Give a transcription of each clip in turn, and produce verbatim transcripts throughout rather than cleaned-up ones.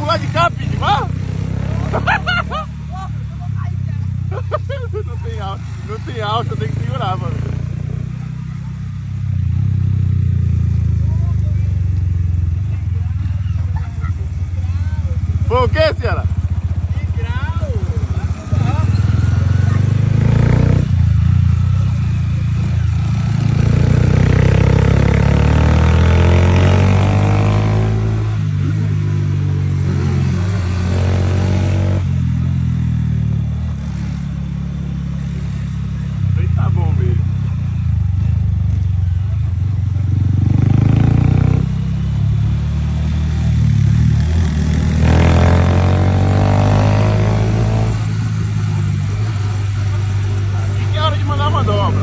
lado de cá, Pig, vá! Não tem alça, não tem alça, tem que segurar, mano. Foi o que, senhora? Que grau! Tá bom mesmo. E que é hora de mandar uma dobra.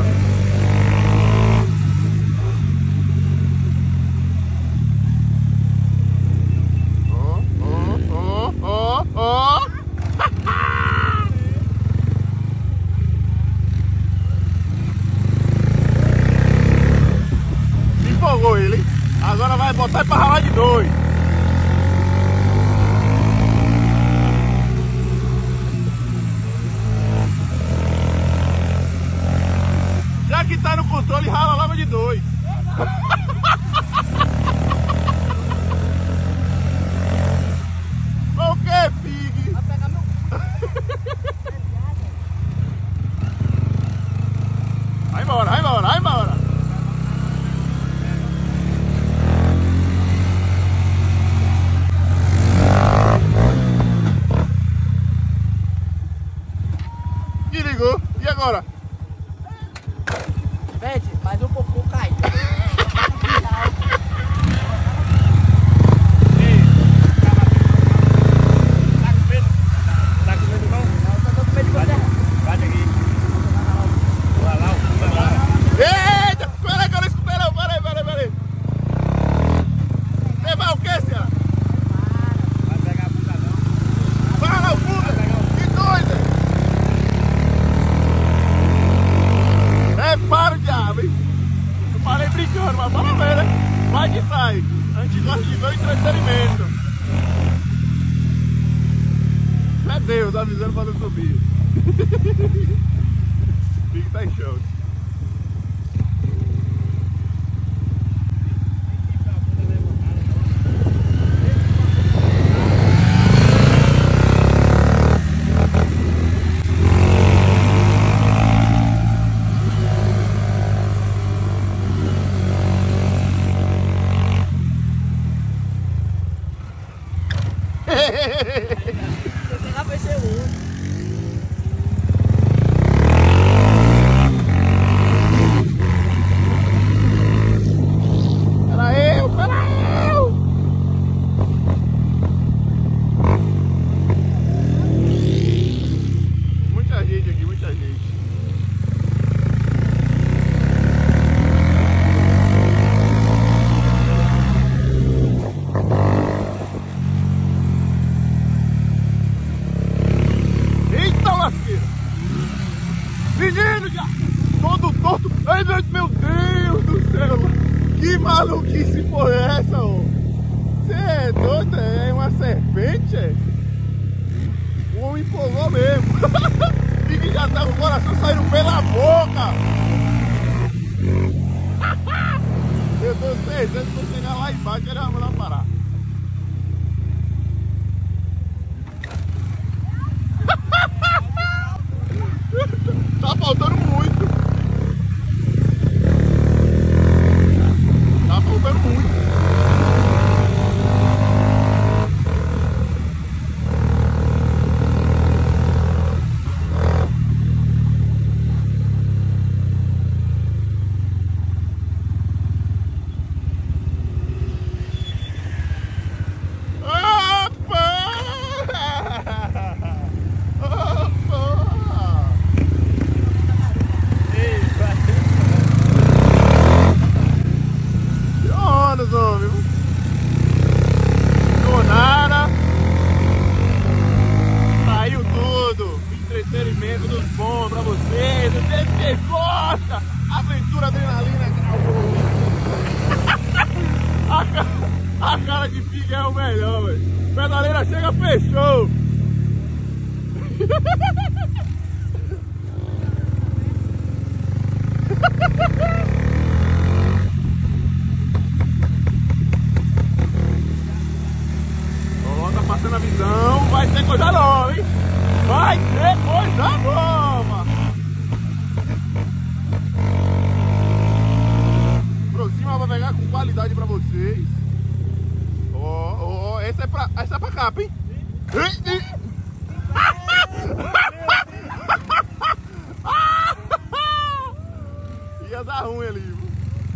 Ó, ó, ó, ó, ó. Empolgou ele, hein? Agora vai botar pra ralar de dois. Já que tá no controle, rala logo de dois. O que, Pig? Vai pegar meu... Vai embora, vai embora, vai embora. E ligou, e agora? Pede, mas um pouco cai. Eita! Peraí que eu não escutei não, peraí, peraí, peraí. Você vai o que, senhora? Vai pegar a bunda não. Para o Buda! Que doido! É, para o diabo, hein? Eu parei brincando, mas bora ver, né? Vai que sai. A gente gosta de ver o entretenimento. É Deus avisando pra não subir. O Big tá em show. Você já vai ser outro. Pera eu, pera eu! Muita gente aqui, muita gente. Eita lasqueira! Menino, já todo torto! Ai meu Deus do céu! Que maluquice foi essa, ô? Você é doido? É uma serpente? É? O homem empolgou mesmo! E que já tá com o coração saindo pela boca! Eu tô certeza que se eu chegar lá embaixo ele vai mandar parar. Tá faltando muito. Tá faltando muito. Entretenimento dos bons pra vocês, do jeito que vocês gostam, aventura, adrenalina. A cara que fica é o melhor, velho. Pedaleira chega, fechou. Ó, tá passando a visão. Vai ter coisa nova, hein? Vai ter coisa nova. Aproxima, vai pegar com qualidade pra vocês. Ó, ó, essa é pra, essa é pra capa, hein? Ia dar ruim ali, viu?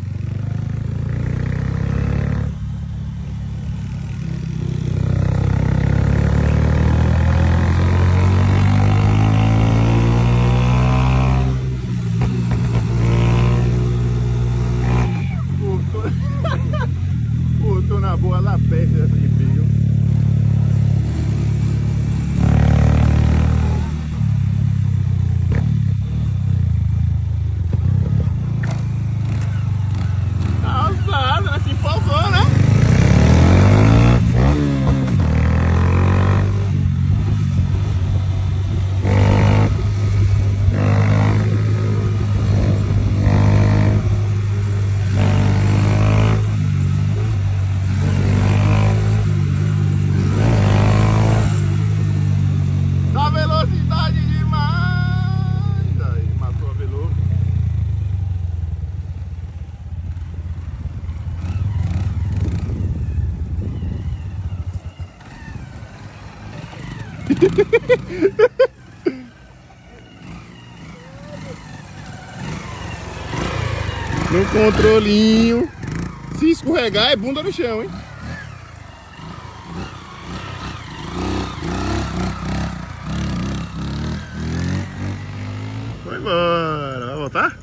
Pô, tô na boa lá perto dessa de pega. Nossa, se empolgou, né? Dá velocidade demais. Aí, matou a velocidade. No controlinho. Se escorregar é bunda no chão, hein? Vai embora. Vai voltar?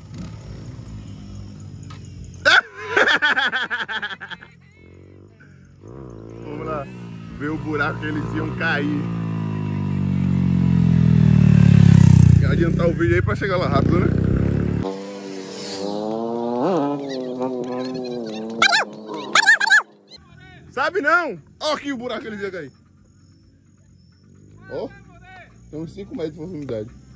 Vamos lá ver o buraco que eles iam cair. Quer adiantar o vídeo aí pra chegar lá rápido, né? Sabe não? Ó aqui o buraco que eles iam cair. Ó, tem uns cinco metros de profundidade.